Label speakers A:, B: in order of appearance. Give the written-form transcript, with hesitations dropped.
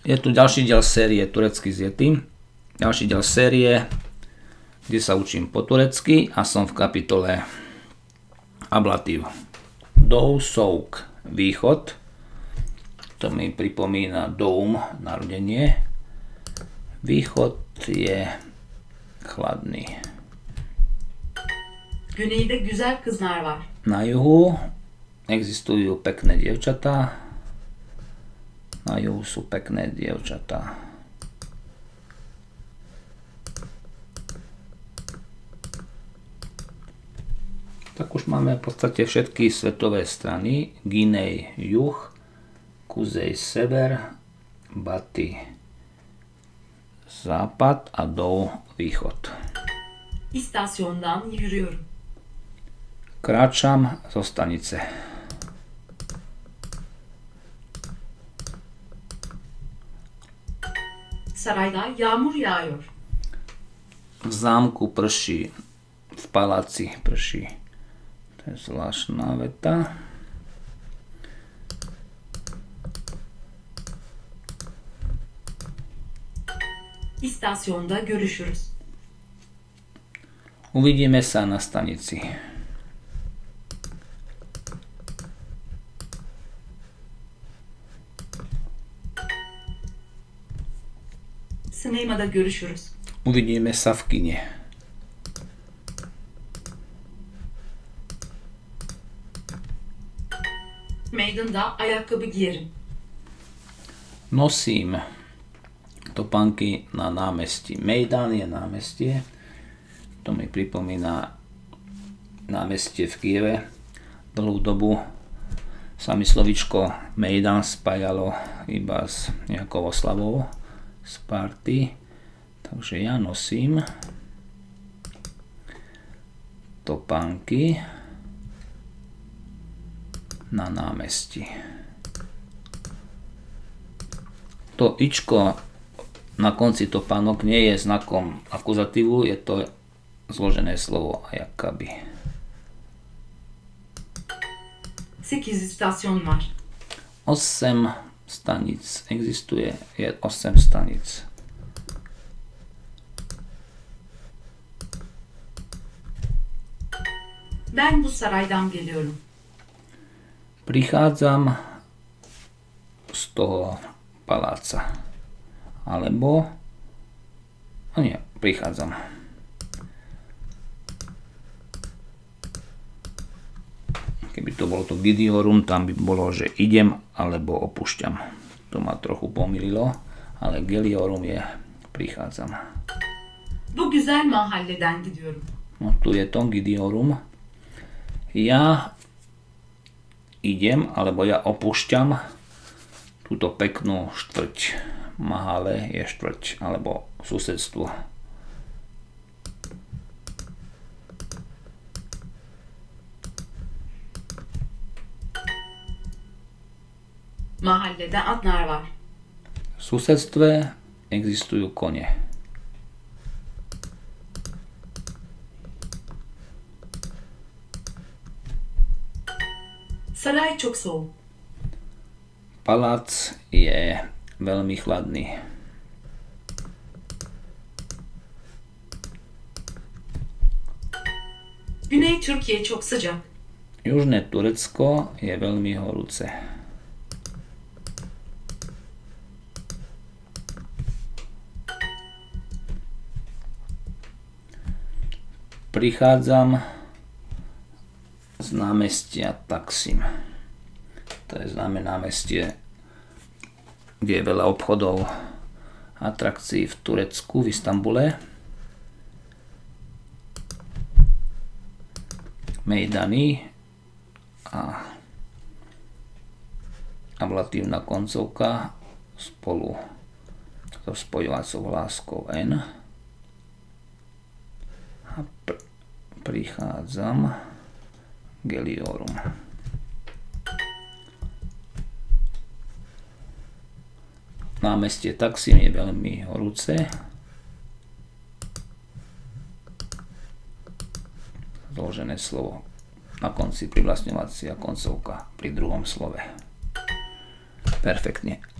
A: Je tu ďalší diel série Turecky s Yetim. Ďalší diel série, kde sa učím po turecky a som v kapitole ablatív. Doğu soğuk, východ. To mi pripomína Doğum, narodenie. Východ je chladný.
B: Güneyde güzel kızlar var.
A: Na juhu existujú pekné dievčatá. Na juhu sú pekné dievčatá. Tak už máme v podstate všetky svetové strany. Ginej juh, Kuzej sever, Bati západ a Doğu východ.
B: İstasyondan yürüyorum.
A: Kráčam zo stanice.
B: Sarayda yağmur yağıyor.
A: V zámku prší, v paláci prší. To je zvláštna veta.
B: İstasyonda görüşürüz.
A: Uvidíme sa na stanici.
B: Sinemada görüşürüz.
A: Uvidíme sa v kine.
B: Meydanda ayakkabı giyerim.
A: Nosím topánky na námestí. Mejdan je námestie. To mi pripomína námestie v Kieve. Dlhú dobu sa mi slovíčko Mejdan spájalo iba s nejakou oslavou z party. Takže ja nosím topánky na námestí. To ičko na konci topánok nie je znakom akuzatívu, je to zložené slovo ayakkabı.
B: 8 istasyon var.
A: 8 stanic existuje, je 8 stanic.
B: Ben bu saraydan geliyorum.
A: Prichádzam z toho paláca. Alebo... No nie, prichádzam. Keby to bolo to Gidiorum, tam by bolo, že idem alebo opúšťam. To ma trochu pomýlilo, ale Geliorum je prichádzam.
B: Bu güzel mahalleden gidiyorum.
A: No tu je to Gidiorum. Ja idem, alebo ja opúšťam túto peknú štvrť. Mahale je štvrť, alebo susedstvo.
B: Mahallede atlar var.
A: V susedstve existujú kone.
B: Saray çok soğuk.
A: Palác je veľmi chladný.
B: Güney Türkiye çok sıcak.
A: Južné Turecko je veľmi horúce. Prichádzam z námestia Taksim. To je známe námestie, kde je veľa obchodov, atrakcií v Turecku, v Istanbule. Mejdany a ablatívna koncovka spolu so spojovacou hláskou N. A prichádzam Geliorum. Námestie Taksim je veľmi horúce. Zložené slovo na konci privlastňovacia koncovka pri druhom slove. Perfektne.